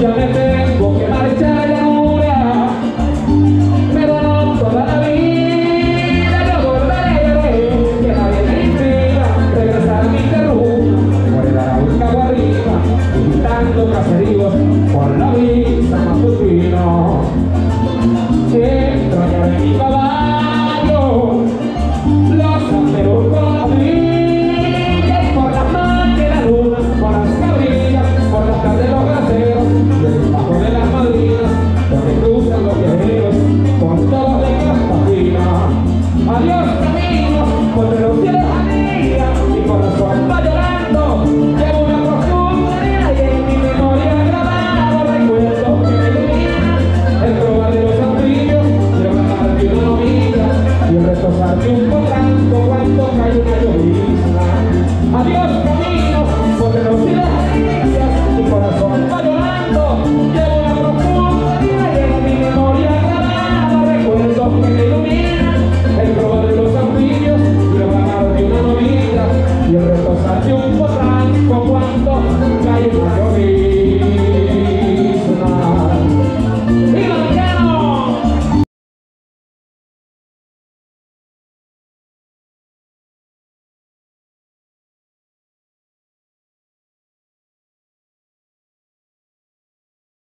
Ya me tengo que marchar ya ahora, pero no toda la vida, no volveré, que nadie me impida regresar a mi terruño, por el Arauca o arriba, visitando caseríos por la brisa matutina. Extrañaré mi caballo.